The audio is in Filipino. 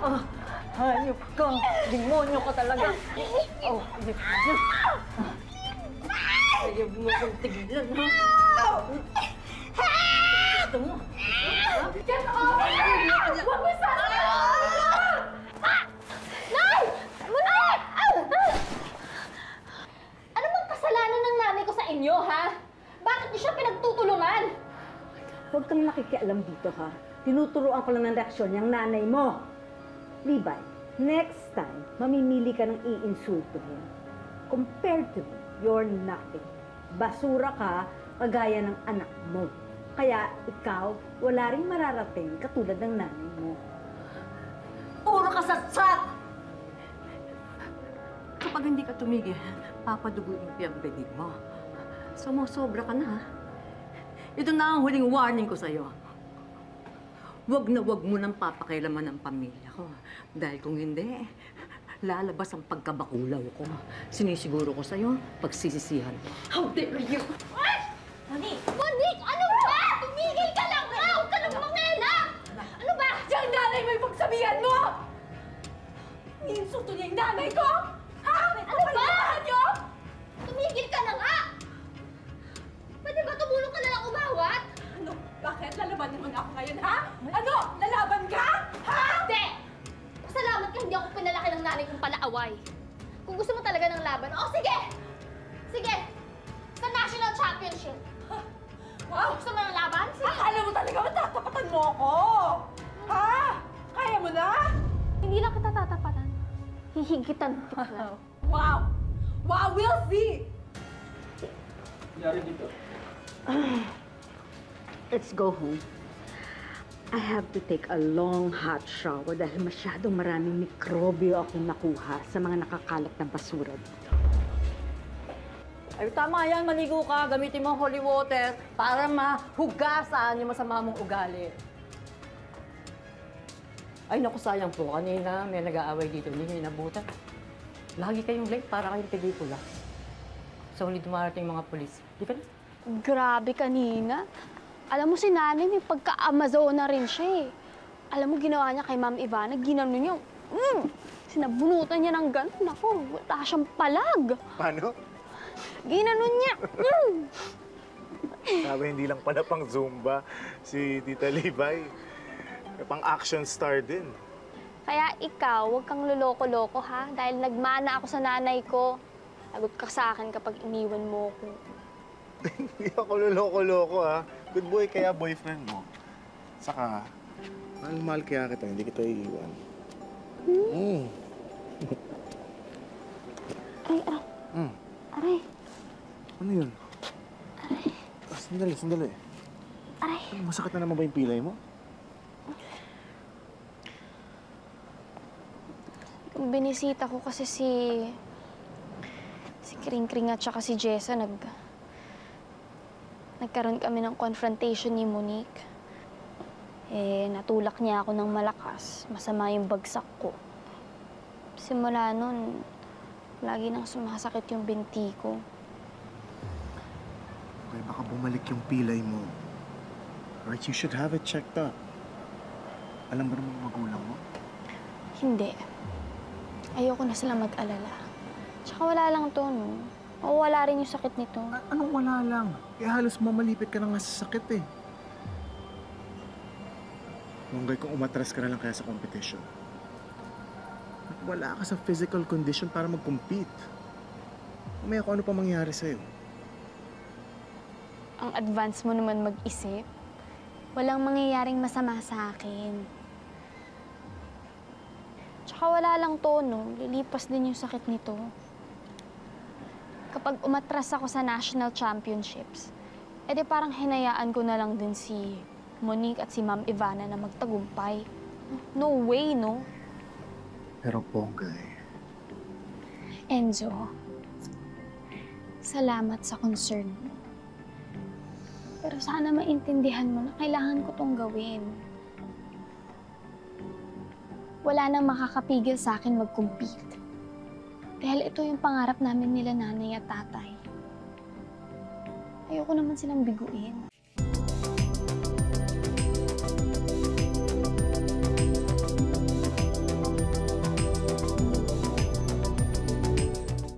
Hayop ka! Demonyo ka talaga! Oh, hayop ka na! Hayop mo kong tigilan, ha? Gusto mo? Get off! Huwag mo sasabihin! Nay! Nay! Ano bang kasalanan ng nanay ko sa inyo, ha? Bakit niyo siya pinagtutulungan? Huwag kang nakikialam dito, ha? Tinuturuan ko lang ng reaksyon yung nanay mo. Levi, next time, mamimili ka ng iinsultuhin. Compared to me, you're nothing. Basura ka, kagaya ng anak mo. Kaya ikaw, wala ring mararating katulad ng nanay mo. Puro kasatsak! Kapag hindi ka tumigil, papaduguin ko yung bibig mo. Sumusobra ka na, ha? Ito na ang huling warning ko sa'yo. Huwag na huwag mo nang papakailaman ang pamilya ko. Dahil kung hindi, lalabas ang pagkabakulaw ko. Sinisiguro ko sa'yo, pagsisisihan ko. How dare you! Monique! Monique! Ano ba? Tumigil ka lang nga! Huwag ka nang mangialam! Ano ba? Diyan nanay mo yung pagsabihan mo! Iinsulto niya yung nanay ko! Ha? Ano ba? Niyo? Tumigil ka na nga! Pwede ba tumulong ka na lang umawat? Ano? Bakit? Lalaban naman ako ngayon, ha? Ano? Lalaban ka? Ha? Hindi! Pasalamat ka hindi ako pinalaki ng nanay kong palaaway. Kung gusto mo talaga ng laban, oh sige! Sige! Sa National Championship! Wow! Gusto mo ng laban? Sige! Akala mo talaga matatapatan mo ako! Ha? Kaya mo na? Hindi lang kita tatapatan. Hihigitan kita. Wow! Wow! We'll see! Nangyari dito? Let's go home. I have to take a long hot shower dahil masyadong maraming mikrobyo akong nakuha sa mga nakakalat ng basura dito. Ay, tama yan. Maligo ka. Gamitin mo holy water para mahugasan yung masama mong ugali. Ay, naku, sayang po. Kanina may nag-aaway dito. Hindi nyo inabutan. Lagi kayong late para kayong pelikula. So, hindi dumarating mga polis. Di ba na? Grabe kanina. Alam mo si nanay, may pagka-Amazona rin siya eh. Alam mo, ginawa niya kay Ma'am Ivana, ginanon niya. Sinabunutan niya ng gano'n. Naku, wala siyang palag. Paano? Ginanon niya. Sabi, hindi lang pala pang Zumba si Tita Levi. Pang action star din. Kaya ikaw, huwag kang loloko-loko ha. Dahil nagmana ako sa nanay ko. Lagot ka sa akin kapag iniwan mo ko. Hindi ako loloko-loko, ha. Good boy kaya boyfriend mo. Saka, mahal kaya kita, hindi kita iiwan. Aray. Aray. Ano yun? Aray. Sandali. Aray. Masakit na naman ba yung pilay mo? Binisita ko kasi si Kring-Kring at saka si Jessa. Nagkaroon kami ng confrontation ni Monique. Natulak niya ako ng malakas. Masama yung bagsak ko. Simula nun, lagi nang sumasakit yung binti ko. Okay, baka bumalik yung pilay mo. Right, you should have it checked up. Alam ba ng mga magulang mo? Hindi. Ayoko na sila mag-alala. Tsaka wala lang to, no? Mawawala rin yung sakit nito. Anong wala lang? Halos mamalipit ka na nga sa sakit, eh. Munggay kung umatras ka na lang kaya sa competition. Wala ka sa physical condition para mag-compete. Mamaya kung ano pa mangyari sa'yo. Ang advance mo naman mag-isip. Walang mangyayaring masama sa akin. Tsaka wala lang to, no? Lilipas din yung sakit nito. Kapag umatras ako sa National Championships, edi parang hinayaan ko na lang din si Monique at si Ma'am Ivana na magtagumpay. No way, no? Pero Ponggay, Enzo, salamat sa concern mo. Pero sana maintindihan mo na kailangan ko tong gawin. Wala nang makakapigil sa akin mag-compete. Dahil ito yung pangarap namin nila nanay at tatay. Ayoko naman silang biguin.